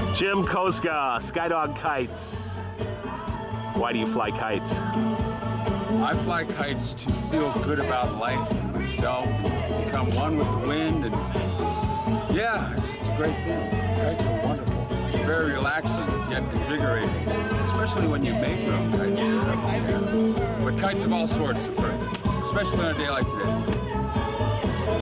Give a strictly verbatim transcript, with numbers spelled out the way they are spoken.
Jim Cosca, Skydog kites. Why do you fly kites? I fly kites to feel good about life and myself and become one with the wind. And yeah, it's, it's a great thing. Kites are wonderful. Very relaxing, yet invigorating, especially when you make your own kite. Yeah. But kites of all sorts are perfect, especially on a day like today.